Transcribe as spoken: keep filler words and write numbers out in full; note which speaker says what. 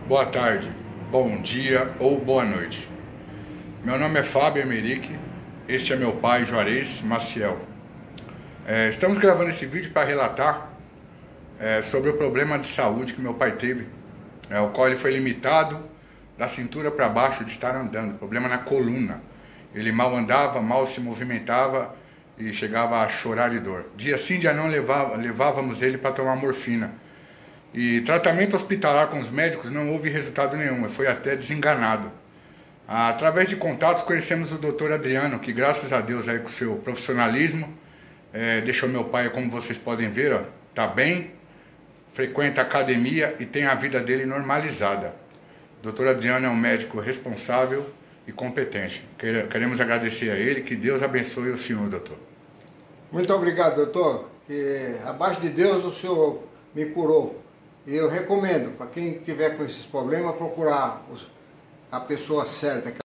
Speaker 1: boa tarde, bom dia ou boa noite. Meu nome é Fábio Emerick, este é meu pai Juarez Maciel. É, estamos gravando esse vídeo para relatar é, sobre o problema de saúde que meu pai teve, é, o qual ele foi limitado da cintura para baixo de estar andando, problema na coluna. Ele mal andava, mal se movimentava e chegava a chorar de dor. Dia sim, dia não, levava, levávamos ele para tomar morfina. E tratamento hospitalar com os médicos não houve resultado nenhum, foi até desenganado. Através de contatos conhecemos o doutor Adriano, que graças a Deus aí com o seu profissionalismo, é, deixou meu pai, como vocês podem ver, ó, tá bem, frequenta a academia e tem a vida dele normalizada. O doutor Adriano é um médico responsável e competente. Queremos agradecer a ele, que Deus abençoe o senhor, doutor.
Speaker 2: Muito obrigado, doutor. Que abaixo de Deus o senhor me curou. E eu recomendo, para quem tiver com esses problemas, procurar a pessoa certa.